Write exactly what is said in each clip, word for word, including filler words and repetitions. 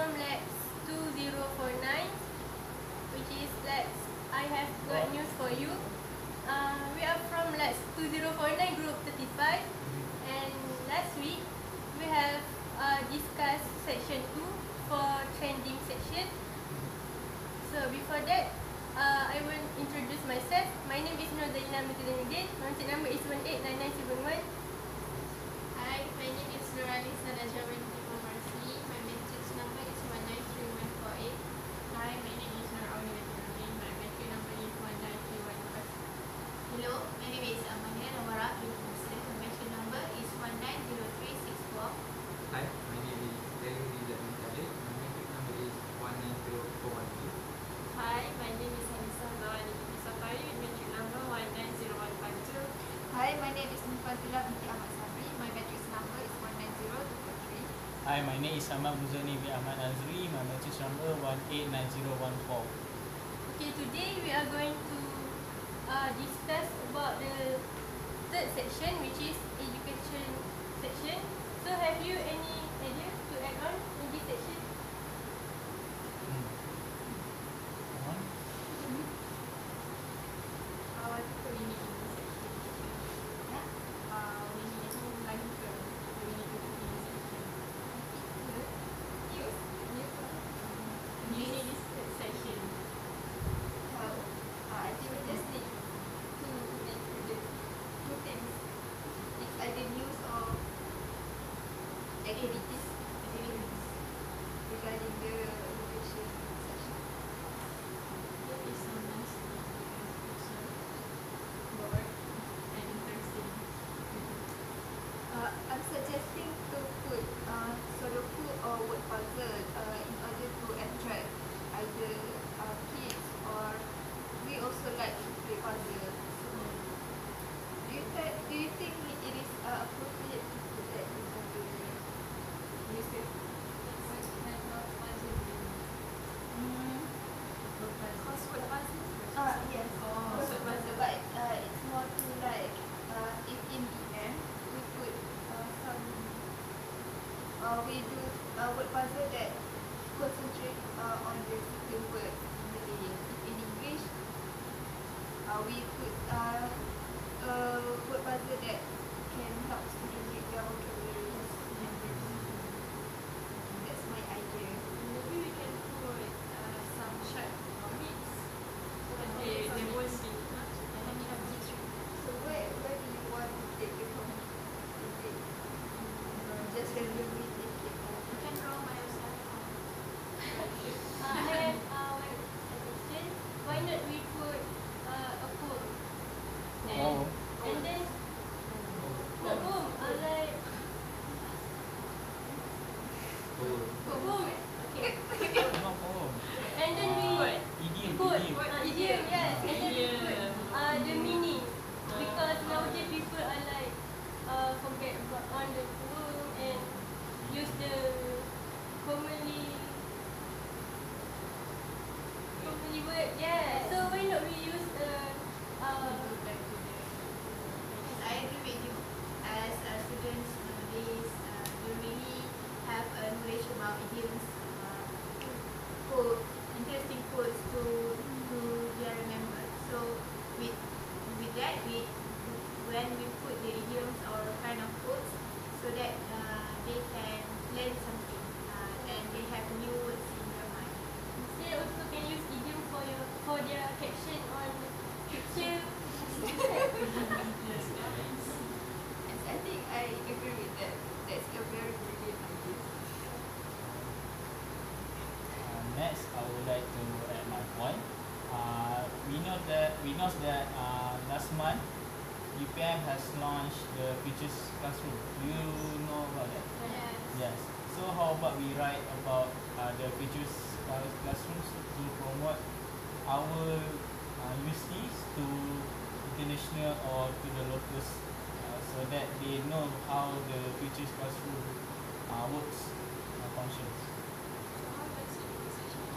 from labs two zero four nine, which is labs I have got news for you. Uh, we are from labs two zero four nine group thirty-five, and last week we have uh, discussed section two for trending section. So before that, uh, I will introduce myself. My name is Nur Zainal Mutadinudin. My contact number is one eight nine nine seven one. Hi, my name is Nuralisa Najawin Marsi. My matrix number is one nine three one four eight. Hi, my name is Nur Auni Najawin. My matrix number is one nine three one five. Hello, my name is Amania Nawara bin Muslim. My matrix number is one nine zero three six four. Hi, my name is Deling Rizal Mutali. My matrix number is one nine zero four one two. Hi, my name is Anissa Zawani Safari. Matrix number one nine zero one five two. Hi, my name is Mufazila binti Ahmad Sabri. My matrix number is one nine zero two four three. Hi, my name is Ahmad Muzani bin Ahmad Azri. My matrix number one eight nine zero one four. Okay, today we are going to uh, discuss about the third section, which is education section. So have you any idea to add on in this section? Hmm. On. Awak tu ini ini section. Ya? Ah, ini itu lagi ke ini itu ini section. News. Ini ini section. Well, uh, I think we just need to make the two things. It's either news or activities, activities regarding the education section. That is so nice. So, bored and interesting. Uh, I'm suggesting to put uh, Sudoku or word puzzle uh, in order to attract either uh, kids or we also like to play puzzle. So, do you, th- do you think it is uh, appropriate to put that in the newspaper? Mm. Cause word puzzle. Uh, yes. Oh, word so puzzle, but uh, it's more to like uh, if in the end we put uh, some uh, we do uh, word puzzle that concentrate uh, on the certain word in Malay. If in English, uh, we put uh, a word puzzle that can help students with their vocabulary and grammar. That's my idea. Maybe we can put uh, some short comics. But they they won't be much. And then we have this. So where where do you want to take the comic? Is it just randomly take it? You can draw by yourself. Uh, I have uh, one suggestion. Why not we put uh, a poem? And, Oh. and then not poem, uh, like Oh, poem. Okay. No poem. And then we Uh, idiom, put idiom. uh, idiom, yes. And then we put Idiom. uh, the meaning, because nowadays people are like uh, forget about on the poem and use the commonly commonly word. Yeah. So why not we use the uh, Go back to the. Yes, I agree with you. As uh, students nowadays uh, don't really have a knowledge about idioms, uh, quote, interesting quotes to to their remember. So with with that, we when we put the idioms or kind of quotes, so that uh, they can learn something uh, and they have new words in their mind. they also can use idiom for your for their caption on picture. Yes, nice. Yes, I think I agree with that. That's a very brilliant idea. Uh, next, I would like to add my point. Uh, we know that we know that uh, last month U P M has launched the Futures Classroom. Do you know about that? Yes. Yes. So how about we write about uh, the Futures Cla- Classrooms to promote our uh, universities to international or to the locals, uh, so that they know how the Futures Classroom uh, works and functions. How does it essentially?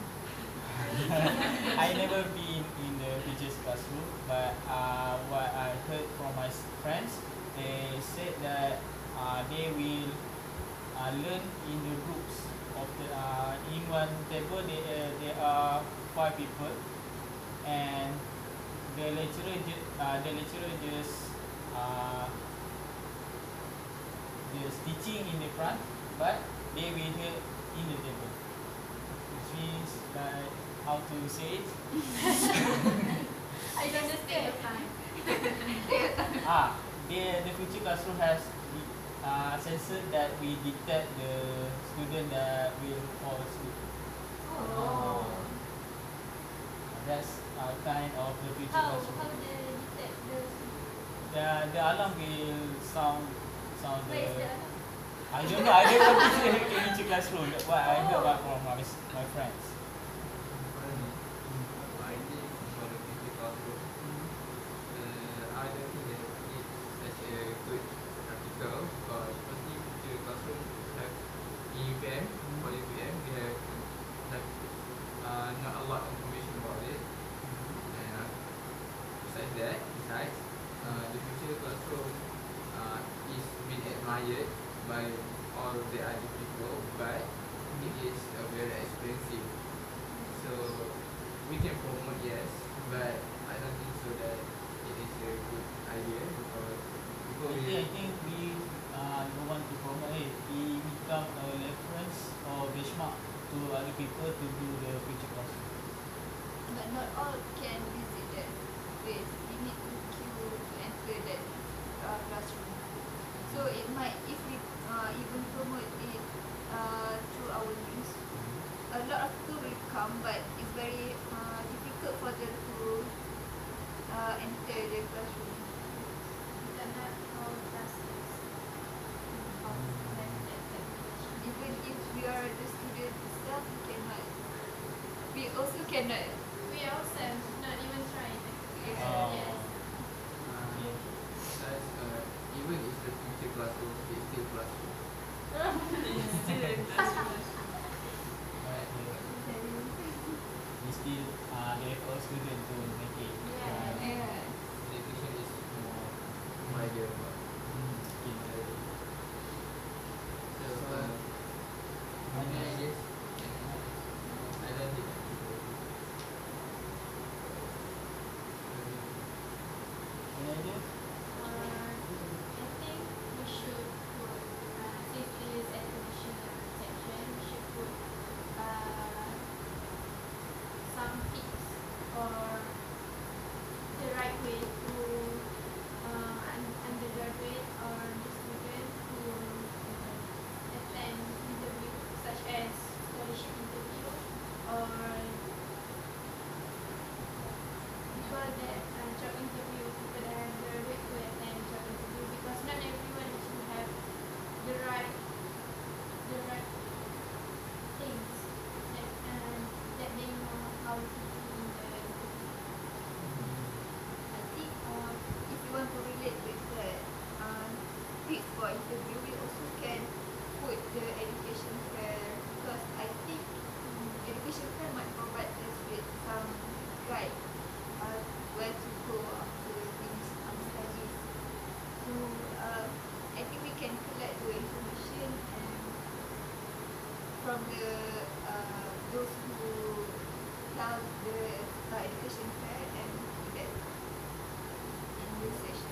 I never been in the Futures Classroom, but uh, what I heard from my s- friends, they said that uh, they will uh, learn in the groups of the uh, in one table there uh, there are five people, and the lecturer ju- uh, the lecturer just uh, just teaching in the front, but they will hear in the table, which means like how to say it. I don't Take your understand. time. ah, the the future classroom has uh, censored that we detect the student that will fall asleep. Oh. That's uh, kind of the future How classroom. how they detect the The the alarm will sound sound the. where is the alarm? I don't know. I don't know this is the future classroom. That's what I heard Oh. about from my my friends. For me, what I think for the future classroom, uh, I don't think that it's such a good article because firstly, future classroom have in U P M, for U P M, we have like uh, not a lot of information about it. And uh, besides that, besides, uh, the future classroom uh, is being admired by all the other people, but it is uh, very expensive. So we can promote, yes, but I don't think so that it is a good idea because people I think, will. I think we uh, don't want to promote it. We become a reference or benchmark to other people to do the future classroom. But not all can visit that place. You need to queue to enter that uh, classroom. So it might, if we uh, even promote it uh, through our news, a lot of people will come, but it's very uh, difficult for them to uh, enter the classroom. Kita nak all classes of left at that Even if we are the student itself, we cannot. We also cannot. We ourselves not even trying. Oh. Yes. Uh, Yeah. Besides, uh, even if the future classroom is still classroom. Right, yeah. We still uh, there for student to make it. Yeah. Uh, Yeah. Education is more wider about. mm, skill level. So, uh, any ideas? I don't think that people. Any idea? Uh, I think we should put, uh, since it is education section, we should put uh, some tips or the right way to uh, un- undergraduate or the student who uh, attend interview such as scholarship interview or people that uh, job interview, people that have graduate to attend job interview because not everyone actually have the right the right things that uh, that they know how to do in the interview. I think uh, if you want to relate with that uh, tips for interview, we also can put the education fair because I think um, education fair might provide us with some guide uh, where to go after finish um, studies. So uh, I think we can collect the information and from the uh, those who held the uh, education fair and put that in this session.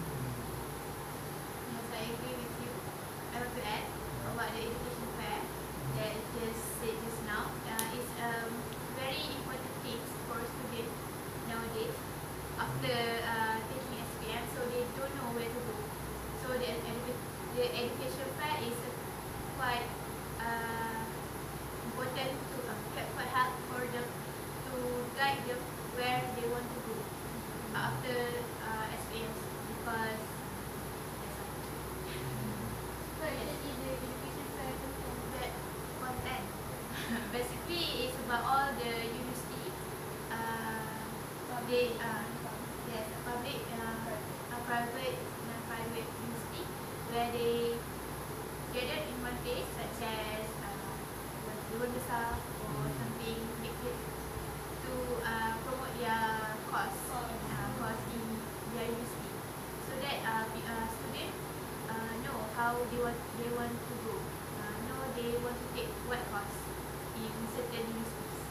Yes, I agree with you. I want to add about the education fair that you just said just now. Uh, it's um, very important things for students nowadays after uh, taking S P M, so they don't know where to go. So the, edu- the education fair is uh, quite uh, important to uh, quite quite help for them to guide them where they want to go after uh, S P M because But actually the education fair contain that content. Basically, it's about all the university, uh, they, uh, yes, public, uh, uh, private, non-private university, where they gather in one place, such as uh, Dewan Besar or something big place, to uh, promote their course, uh, course in their university, so that uh, pe- uh, students uh, know how they want they want to go. Uh, know they they want to take what course in certain universities.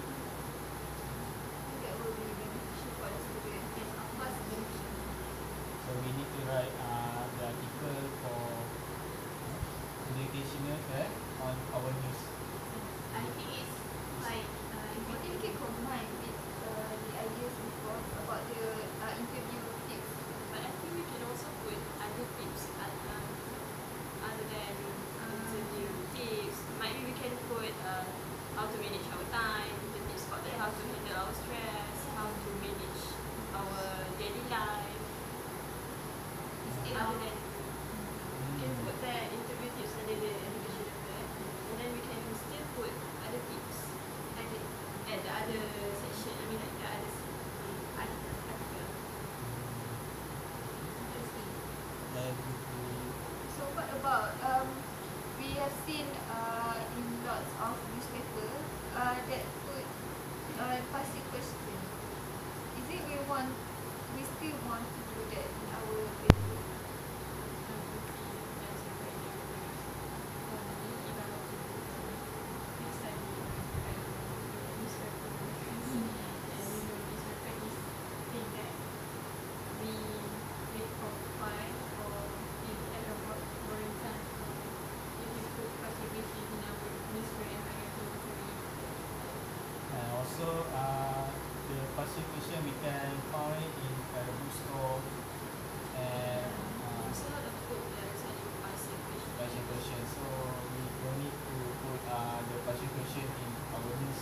That will be beneficial for the student. Yes, of course, beneficial. So we need to write uh, the article for educational fair on our news. I think it's quite uh, I think important. we can combine with uh, the ideas before about the uh, interview tips. But I think we can also put other tips at, um, other than um, interview tips. Maybe we can put uh, how to manage our time, the tips about that, how to handle our stress, how to manage our daily life. Instead Other of than we can Mm. put that interview tips under the education affair, and then we can still put other tips at the at the other section. I mean, like the other um, article. article. interesting. And we, So what about um, we have seen uh, in lots of newspaper uh, that put uh, passing question. Is it we want we still want to do that in our paper? Um, that's a very good question. For me, if I were to do next time, I will do a newspaper conference. And you know, newspaper is thing that we make for fun or in at a work boring time. If you put participation in our newspaper, I think it's very and also uh, the participation we can find in a bookstore and uh, There's a lot of book that is selling participation. participation. So we don't need to put uh, the participation in our news.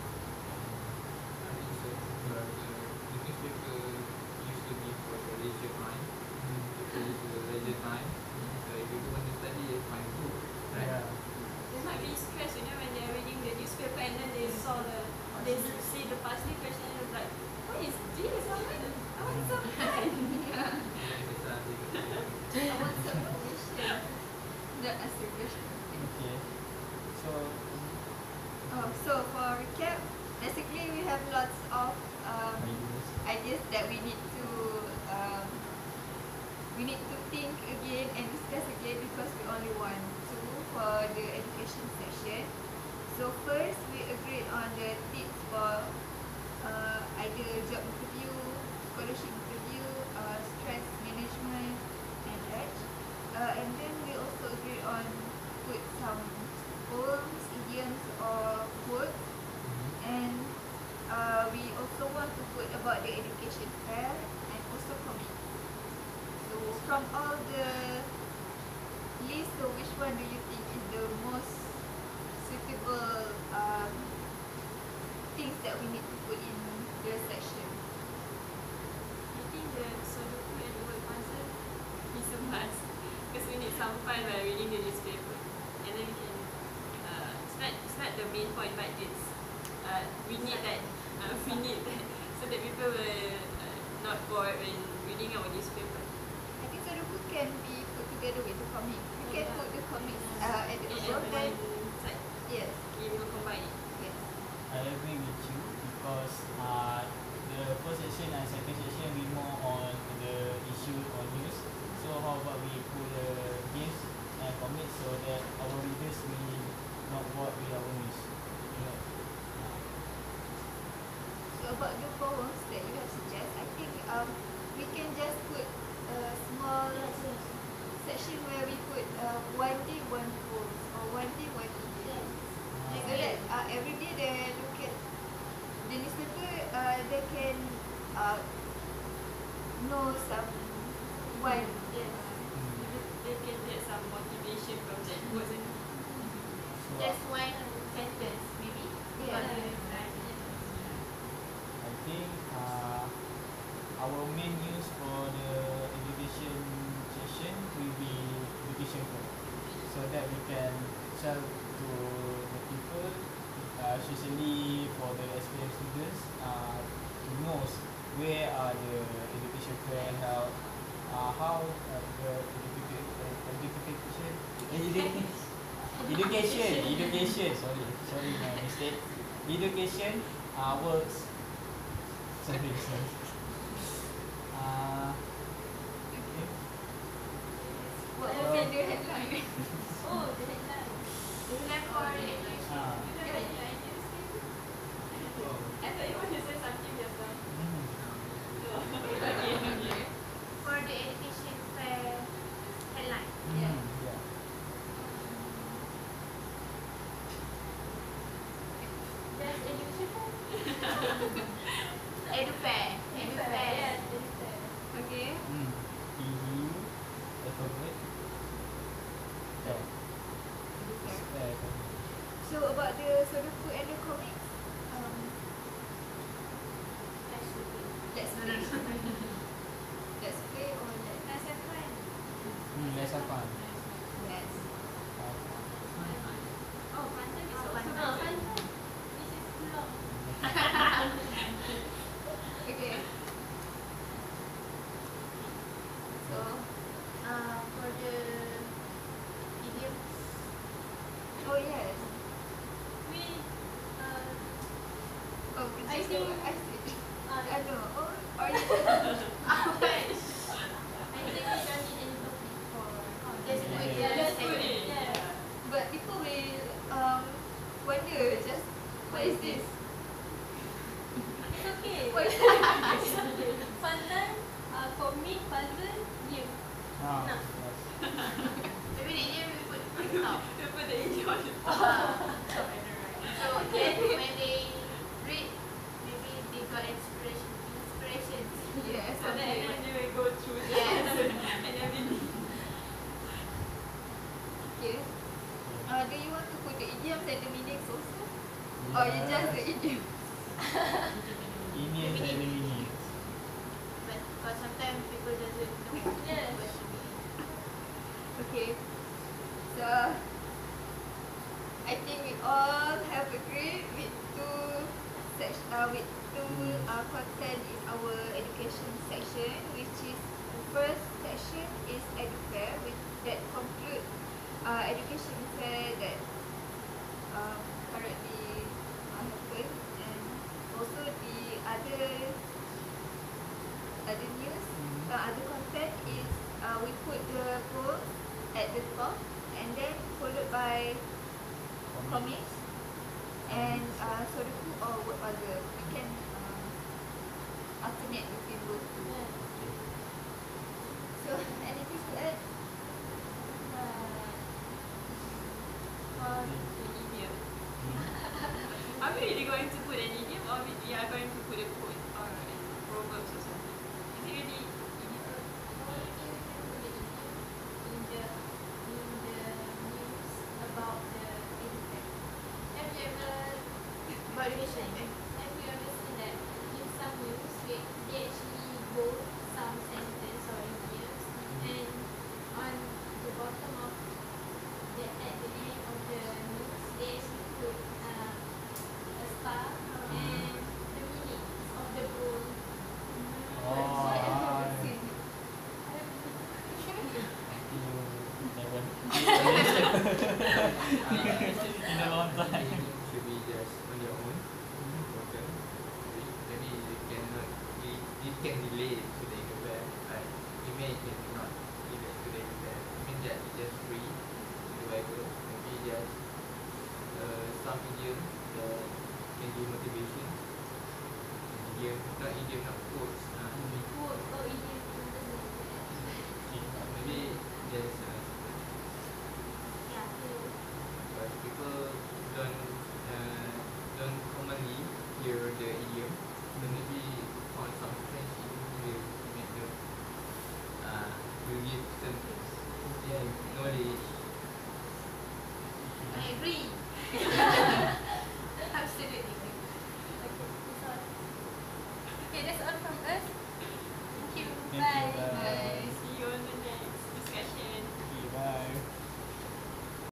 I think so. But the, the newspaper used to be for the leisure time. People use the leisure time. So if you don't want to study, you find book, right? Yeah. They might be stressed, you know, when they're reading the newspaper and then they saw the, they see the parsley question and they're like, what is this? I want, I want some fun. Yeah. And then they study. I want some question. Not ask a question. Okay. So Oh, so for recap, basically we have lots of um, ideas. ideas that we need to um, we need to think again and discuss again because we only want two for the education section. So first we agreed on the tips for uh, either job interview, scholarship interview, uh, stress management and such. Uh, and then we also agreed on put some poems, idioms or quotes. And uh, we also want to put about the education fair and also comic. So from all the list, so which one do you think is the most suitable um, things that we need to put in the section? I think the Sudoku and the word puzzle is a must because we need some fun while reading the newspaper. And then we can, uh, it's, not, it's not the main point, but it's, uh, we need that, uh, we need that so that people will uh, not bored when reading our newspaper. I think Sudoku can be put together with the comic. You can Yeah. put the comics uh, at the And top at then. one side, Yes, we will combine it. yes. I agree with you because uh, the first section and second section we more on the issue on news. So how about we put the games and comics so that our readers will not bored with our news. You know. Uh, So about the poems that you have suggested, I think um, we can just put a small section where we put uh, one day one poem or one day one idiom. So that uh, every day they look at the newspaper, uh, they can uh, know some one. Yes. mm. They can get some motivation from that wasn't So Just one sentence, maybe. Yeah. About the writing. I think uh, our main news for the education session will be education fair, so that we can sell to the people, uh, especially for the S P M students, uh, to know where are the education fair held, uh, how uh, the education, education, education, education, education, sorry, sorry, my mistake. Education uh, works. Sorry, sorry. Uh, What So- was in the headline? Oh, the headline. The headline show about the Sudoku and the comics? Um, let's No, no, play. no. Let's play or let's Let's have fun. Hmm, let's have fun. let's. Have fun. Oh, fun time is Ah, fun fun time. time. This is too long. Okay. So, Uh, for the idioms, oh yes. We, uh, Oh, I just think- I see. uh, I know. Oh, are you? ouch. I think we don't need any topic for Just put Yeah. the Just put segment. it, yeah. But people will um wonder just what is this? It's okay. What is Fun time, uh, comic, puzzle, game. Ah, Nah. yes. Maybe the idiom we put on top. we put the idiom on the top. Uh, so then when they read, maybe they got inspiration, inspirations. Yes. So then Okay. and then they will go through the Yes. and everything. Okay. Uh, do you want to put the idioms and the meanings also? Or you just the idiom? Ini yang saya ini. But, but sometimes people doesn't know Yes. what to mean. Okay. So I think we all have agreed with two section, uh, with two uh, content in our education section, which is the first section is edufair, which that conclude uh, education fair that um, currently uh, happen, and also the other other news, Mhm. uh, other content is uh, we put the goals at the top and then followed by comics and uh, Sudoku or word puzzle. We can um, alternate between those two. So anything to add? For the idiom. Are we really going to put an idiom or we we are going to put a quote or a proverbs or something? Is it really idiom? In the in the news about the education. Have you ever About education, eh? have you ever seen that in some news they, they actually bold some sentence or idioms and on the bottom of the at the end of the news they actually put uh, a star and the meaning of the bold. Oh, I ah, haven't seen. you never. In a long time. Maybe it should be just on your own. Broken. Maybe maybe you cannot. You, you can delay it to the exam. Like you may cannot delay to the exam. I mean that you just read the Bible. Maybe just uh, some idiom that can give motivation. Idiom, not idiom, not quotes. Uh, maybe Quote or idiom something like that. maybe there's uh, Yeah. but people don't uh, don't commonly hear the idiom. So maybe on some French idiom will make them uh, will give them yeah, knowledge. I agree. Absolutely. That's all. Okay, that's all from us. Thank you. Thank you, Bye. bye. Bye. See you on the next discussion. Okay, bye.